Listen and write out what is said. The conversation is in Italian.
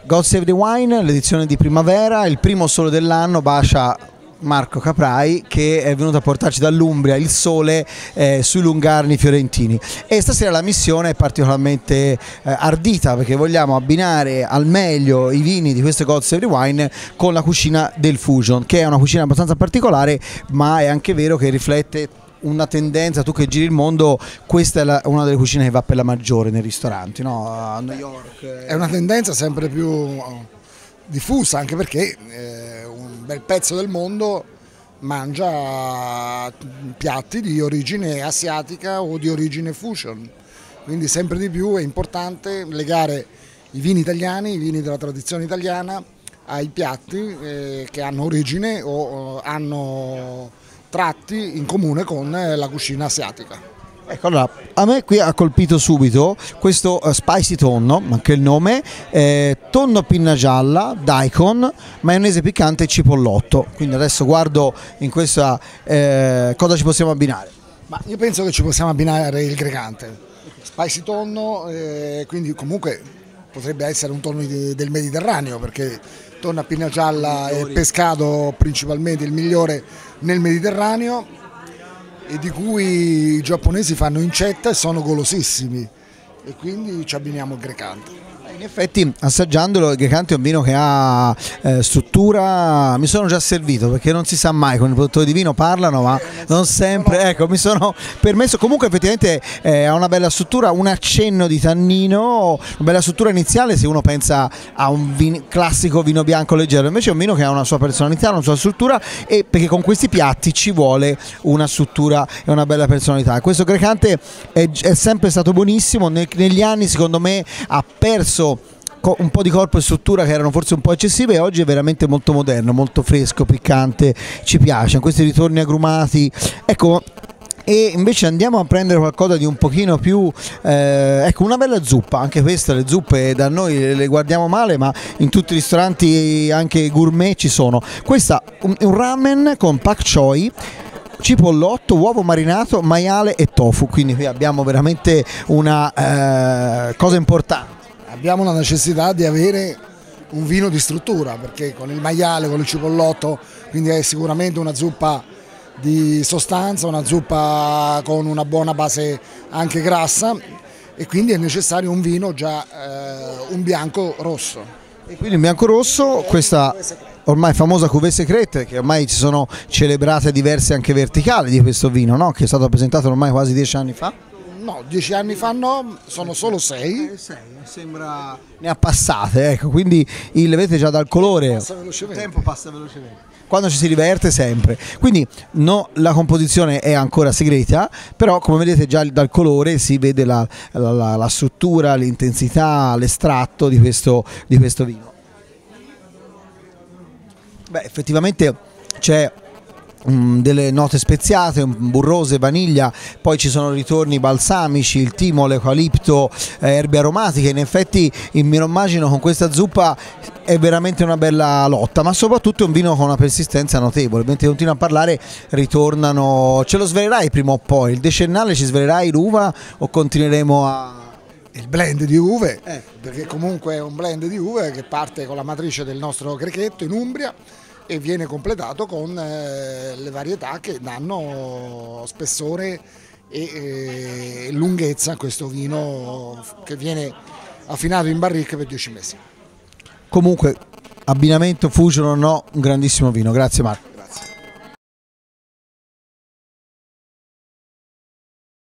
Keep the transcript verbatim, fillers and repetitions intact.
God Save the Wine, l'edizione di primavera, il primo sole dell'anno, bacia Marco Caprai che è venuto a portarci dall'Umbria il sole eh, sui lungarni fiorentini, e stasera la missione è particolarmente eh, ardita perché vogliamo abbinare al meglio i vini di questo God Save the Wine con la cucina del fusion, che è una cucina abbastanza particolare, ma è anche vero che riflette una tendenza. Tu che giri il mondo, questa è la, una delle cucine che va per la maggiore nei ristoranti, no? A New York è una tendenza sempre più diffusa, anche perché eh, un bel pezzo del mondo mangia piatti di origine asiatica o di origine fusion, quindi sempre di più è importante legare i vini italiani, i vini della tradizione italiana ai piatti eh, che hanno origine o, o hanno tratti in comune con la cucina asiatica. Ecco, allora, a me qui ha colpito subito questo uh, spicy tonno, anche il nome, eh, tonno pinna gialla, daikon, maionese piccante e cipollotto. Quindi adesso guardo in questa eh, cosa ci possiamo abbinare. Ma io penso che ci possiamo abbinare il grecante, spicy tonno, eh, quindi comunque potrebbe essere un tonno di, del Mediterraneo, perché tonno a pinna gialla è pescato principalmente il migliore nel Mediterraneo, e di cui i giapponesi fanno incetta e sono golosissimi, e quindi ci abbiniamo il grecante. In effetti, assaggiandolo, il grecante è un vino che ha eh, struttura. Mi sono già servito perché non si sa mai, con i produttori di vino parlano ma non sempre, ecco, mi sono permesso. Comunque effettivamente eh, ha una bella struttura, un accenno di tannino, una bella struttura iniziale se uno pensa a un vino, classico vino bianco leggero. Invece è un vino che ha una sua personalità, una sua struttura, e perché con questi piatti ci vuole una struttura e una bella personalità. Questo grecante è, è sempre stato buonissimo, negli anni secondo me ha perso un po' di corpo e struttura che erano forse un po' eccessive, e oggi è veramente molto moderno, molto fresco, piccante, ci piace, questi ritorni agrumati, ecco. E invece andiamo a prendere qualcosa di un pochino più, eh, ecco, una bella zuppa. Anche questa, le zuppe da noi le guardiamo male, ma in tutti i ristoranti anche gourmet ci sono. Questa un, un ramen con pak choi, cipollotto, uovo marinato, maiale e tofu, quindi qui abbiamo veramente una eh, cosa importante. Abbiamo la necessità di avere un vino di struttura, perché con il maiale, con il cipollotto, quindi è sicuramente una zuppa di sostanza, una zuppa con una buona base anche grassa, e quindi è necessario un vino già, eh, un bianco rosso. E quindi un bianco rosso, questa ormai famosa cuvée secrète, che ormai ci sono celebrate diverse anche verticali di questo vino, no? Che è stato presentato ormai quasi dieci anni fa. No, dieci anni fa no, sono solo sei. Eh, sei, sembra ne ha passate, ecco, quindi il, vedete già dal colore, passa velocemente. Il tempo passa velocemente. Quando ci si diverte sempre. Quindi no, la composizione è ancora segreta, però come vedete già dal colore si vede la, la, la, la struttura, l'intensità, l'estratto di questo, di questo vino. Beh, effettivamente c'è delle note speziate, un burrose, vaniglia, poi ci sono ritorni balsamici, il timo, l'eucalipto, eh, erbe aromatiche. In effetti il mio immagino con questa zuppa è veramente una bella lotta, ma soprattutto è un vino con una persistenza notevole. Mentre continua a parlare ritornano. Ce lo svelerai prima o poi, il decennale ci svelerai l'uva o continueremo a... Il blend di uve, eh. perché comunque è un blend di uve che parte con la matrice del nostro grechetto in Umbria e viene completato con eh, le varietà che danno spessore e eh, lunghezza a questo vino, che viene affinato in barrique per dieci mesi. Comunque, abbinamento fusion o no, un grandissimo vino. Grazie Marco.